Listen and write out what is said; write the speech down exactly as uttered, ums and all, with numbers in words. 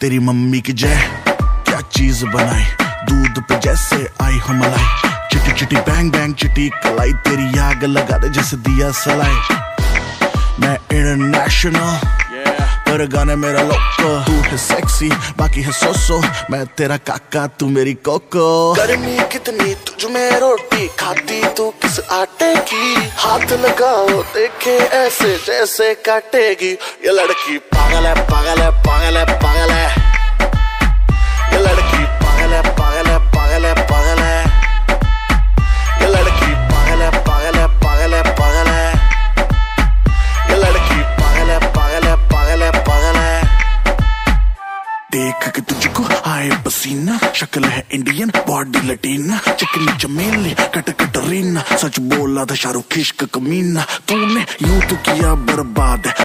तेरी मम्मी की जय, क्या चीज बनाई, दूध पे जैसे आई हो मलाई। चिटी चिटी बैंग बैंग चिटी कलाई, तेरी आग लगा दे जैसे दिया सलाई। मैं इंटरनेशनल पर गाने मेरा लोको, तू है सेक्सी बाकी है सोसो, मैं तेरा काका तू मेरी कोको। गर्मी कितनी तुझ में रोटी खाती तू किस आटे की, हाथ लगाओ देखे ऐसे जैसे काटेगी। ये लड़की पागल है पागल है पागल है पागल है, ये लड़की पागल है पागल है पागल है पागल है, ये लड़की पागल है पागल है पागल है पागल है, ये लड़की पागल है पागल है पागल है पागल है। देख के तुझको आए पसीना, शक्ल है इंडियन बॉडी लटीना, चिकनी चमेली कट कटरीना, सच बोला था शाहरुख इश्क कमीना, तूने यूं तो किया बर्बाद।